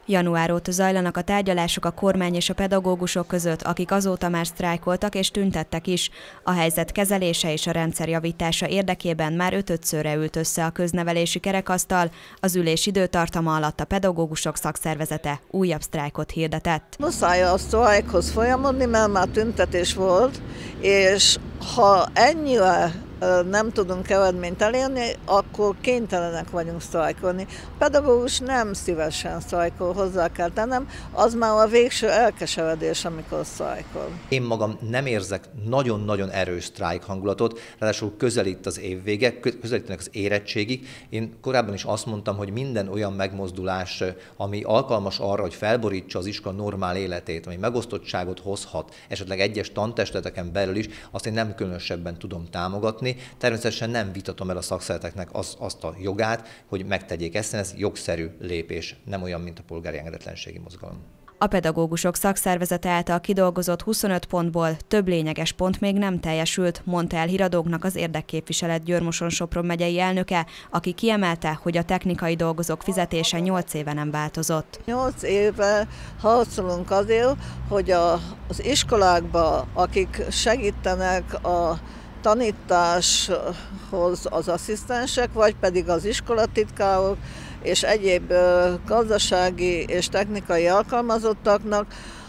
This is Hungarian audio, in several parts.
Január óta zajlanak a tárgyalások a kormány és a pedagógusok között, akik azóta már sztrájkoltak és tüntettek is. A helyzet kezelése és a rendszer javítása érdekében már ötödszörre ült össze a köznevelési kerekasztal. Az ülés időtartama alatt a pedagógusok szakszervezete újabb sztrájkot hirdetett. Muszáj a sztrájkhoz folyamodni, mert már tüntetés volt, és ha ennyire nem tudunk eredményt elérni, akkor kénytelenek vagyunk sztrájkolni. A pedagógus nem szívesen sztrájkol, hozzá kell tennem, az már a végső elkeseredés, amikor sztrájkol. Én magam nem érzek nagyon-nagyon erős sztrájk hangulatot, ráadásul közelít az évvége, közelítenek az érettségig. Én korábban is azt mondtam, hogy minden olyan megmozdulás, ami alkalmas arra, hogy felborítsa az iskola normál életét, ami megosztottságot hozhat, esetleg egyes tantestületeken belül is, azt én nem különösebben tudom támogatni. Természetesen nem vitatom el a szakszervezeteknek azt a jogát, hogy megtegyék ezt, ez jogszerű lépés, nem olyan, mint a polgári engedetlenségi mozgalom. A pedagógusok szakszervezete által kidolgozott 25 pontból több lényeges pont még nem teljesült, mondta el híradóknak az érdekképviselet Győr-Moson-Sopron megyei elnöke, aki kiemelte, hogy a technikai dolgozók fizetése 8 éve nem változott. 8 éve harcolunk azért, hogy az iskolákban, akik segítenek a tanításhoz az asszisztensek, vagy pedig az iskolatitkárok és egyéb gazdasági és technikai alkalmazottaknak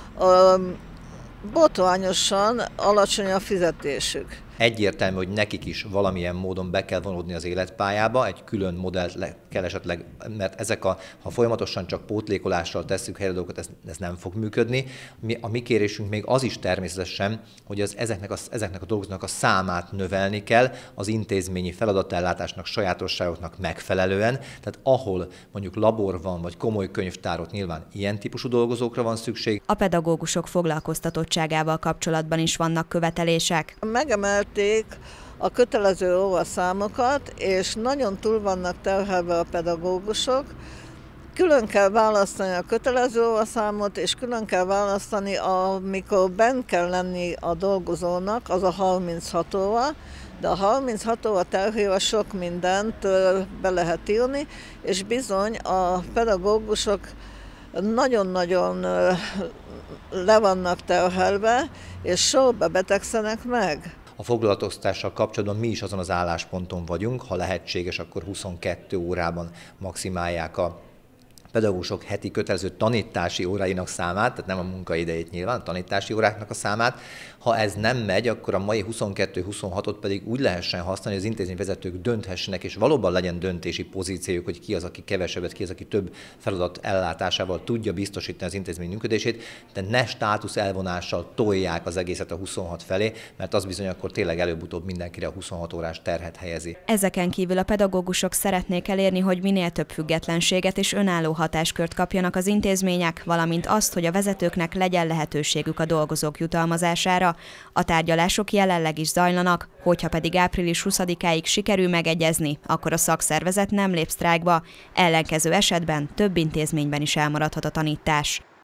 botrányosan alacsony a fizetésük. Egyértelmű, hogy nekik is valamilyen módon be kell vonódni az életpályába, egy külön modellt kell esetleg, mert ha folyamatosan csak pótlékolással tesszük helyadókat, ez nem fog működni. A mi kérésünk még az is természetesen, hogy ezeknek a dolgozóknak a számát növelni kell az intézményi feladatellátásnak, sajátosságoknak megfelelően. Tehát ahol mondjuk labor van, vagy komoly könyvtárot, nyilván ilyen típusú dolgozókra van szükség. A pedagógusok foglalkoztatottságával kapcsolatban is vannak követelések. Megemelték a kötelező óraszámokat, és nagyon túl vannak terhelve a pedagógusok. Külön kell választani a kötelező óraszámot, és külön kell választani, amikor bent kell lenni a dolgozónak, az a 36 óra, de a 36 óra terhével sok mindent be lehet írni, és bizony a pedagógusok nagyon-nagyon le vannak terhelve, és sorba betegszenek meg. A foglalkoztatással kapcsolatban mi is azon az állásponton vagyunk, ha lehetséges, akkor 22 órában maximálják a pedagógusok heti kötelező tanítási óráinak számát, tehát nem a munkaidejét nyilván, a tanítási óráknak a számát. Ha ez nem megy, akkor a mai 22-26-ot pedig úgy lehessen használni, hogy az intézményvezetők dönthessenek, és valóban legyen döntési pozíciójuk, hogy ki az, aki kevesebbet, ki az, aki több feladat ellátásával tudja biztosítani az intézmény működését, de ne státusz elvonással tolják az egészet a 26 felé, mert az bizony akkor tényleg előbb-utóbb mindenkire a 26 órás terhet helyezi. Ezeken kívül a pedagógusok szeretnék elérni, hogy minél több függetlenséget és önálló hatáskört kapjanak az intézmények, valamint azt, hogy a vezetőknek legyen lehetőségük a dolgozók jutalmazására. A tárgyalások jelenleg is zajlanak, hogyha pedig április 20-áig sikerül megegyezni, akkor a szakszervezet nem lép sztrájkba, ellenkező esetben több intézményben is elmaradhat a tanítás.